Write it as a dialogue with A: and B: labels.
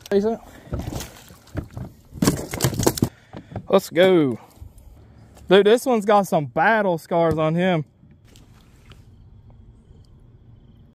A: Let's go. Dude, this one's got some battle scars on him.